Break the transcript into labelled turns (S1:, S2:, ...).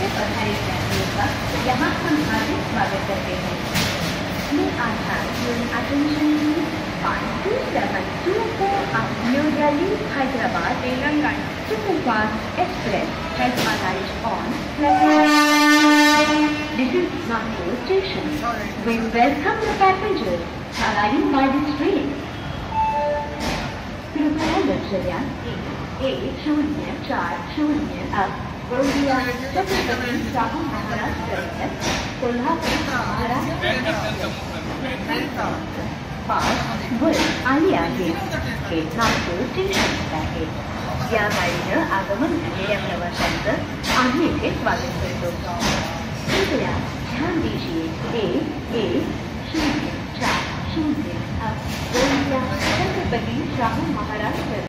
S1: से पधारे यात्रियों का यहाँ हम हार्दिक स्वागत करते हैं। May I have your attention please? 1272 of New Delhi, Hyderabad, Telangana Superfast Express has arrived on platform. This is Nagpur station. We welcome the passengers arriving by this train. कृपया लक्ष्य ध्यान 1040 अब गोंदिया छत्रपति शाहू महाराज टर्मिनस कोल्हापूर महाराष्ट्र फास्ट वर आली आहे हे Nagpur station आहे। या गाडीनं आगमन झालेल्या प्रवाशांचं आम्ही इथे स्वागत करतो। कृपया ध्यान दीजिए 1140 अब गोंदिया छत्रपति शाहू महाराज